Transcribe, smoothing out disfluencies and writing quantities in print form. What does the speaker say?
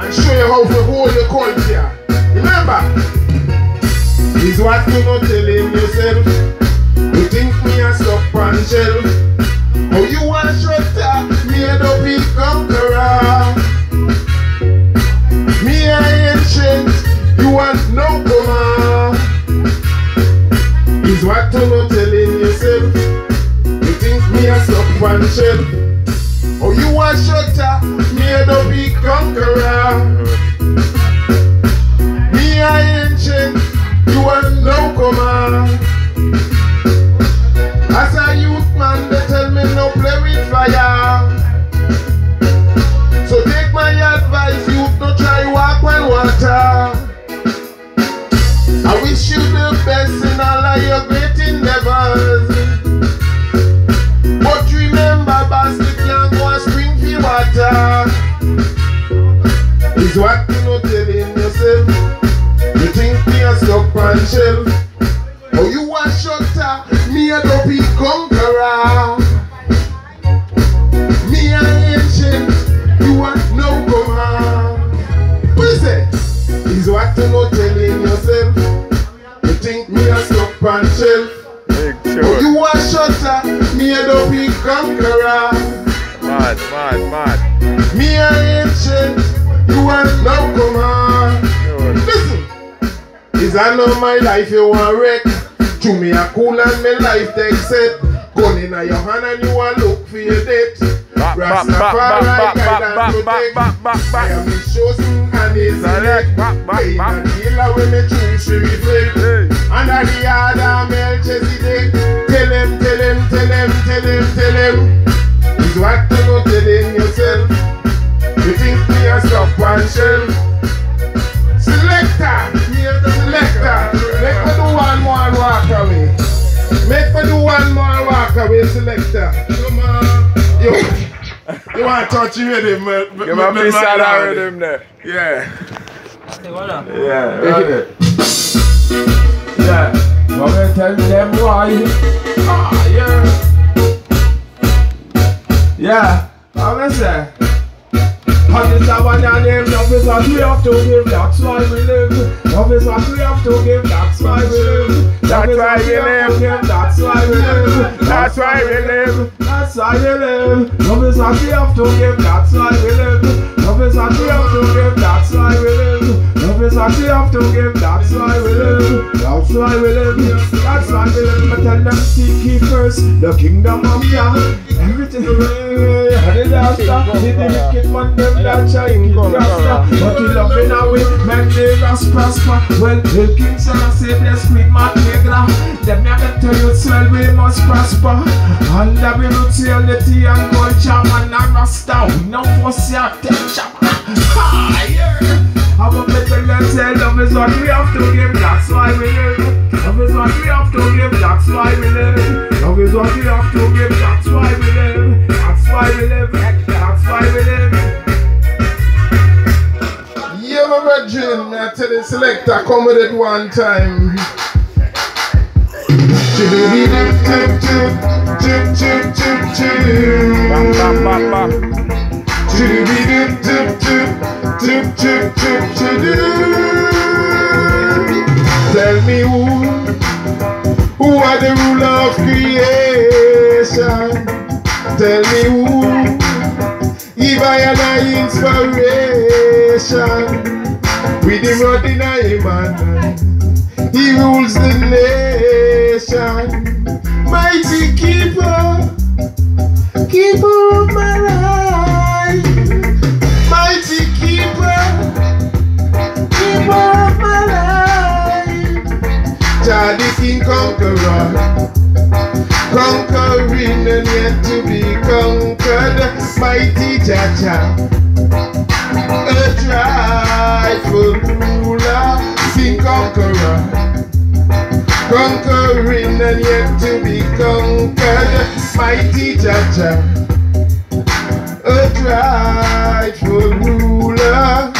and show you how to hold your culture. Remember, is what you not telling yourself. You think me a stop and shelf. Oh, you want shelter, me a dopey conqueror. Me a ancient, you want no command. Is what you not telling yourself. You think me a stop and shelf. Oh, you want shelter, me a dopey conqueror. Me a ancient, you want no command. As a youth man, they tell me no play with fire. So take my advice, youth, no try walk on water. I wish you the best in all of your great endeavors. But remember, basket can't go and spring for water. Is what you not telling yourself. You think me a stuck on shelf. Oh, you want shelter, me a dopey conqueror. Me a ancient, you want no command. What is it? Is what you not telling yourself. You think me a stuck on shelf. Oh, you want shelter, me a dopey conqueror. Mad. Me a ancient, you want no command. Listen, is I know my life you want wreck. To me a cool and my life take set. Gun in your hand and you a look for your death. Rastafari guide and protect. I am his chosen and his elect. Pain and healer when me choose to reflect. Under the other Melchizedek. Tell him. Is what you not telling yourself. You think me a stop and shelf. Selector, make me do one more walk away. Make me do one more walk away, selector. Come on. You want to touch your rhythm? Give me a piece of that rhythm there. Yeah. Yeah, right. Yeah. I'm gonna tell them why. Ah, yeah. Yeah, I'm gonna say. And it's a one your name, love is what we have to give, that's why we live. Love is what we have to give, that's why we live. That's why we live. That's why we live. That's why we live. That's why we live. Love is what we have to give, that's why we live. Love is what we have to give, that's why we live. Love is what we have to give, that's why we live. That's why we live. That's why we live. But tell them seek ye first the kingdom of Jah. Everything and it after. The wicked man them that shine rasta. But we love in our way, make the rest prosper. Well, the king son of say bless me, my negra. Them me can tell you swell we must prosper. And the brutality and culture man and rasta. We no force your attention. Higher. I want me tell them say love is what we have to give, that's why we live. Love is what we have to give, that's why we live. Love is what we have to give, that's why we live. That's why we live. That's why we live. Yeah, my brethren, I tell the selector, come with it one time. Tell me who are the ruler of creation? Tell me who give I an inspiration. With him running a man, he rules the nation. Mighty keeper, keeper of my life. Mighty keeper, keeper of my life. Jah the King conqueror, conquering and yet to be conquered. Mighty Jah, a rightful ruler, King conqueror, conquering and yet to be conquered. Mighty Jah, a rightful ruler.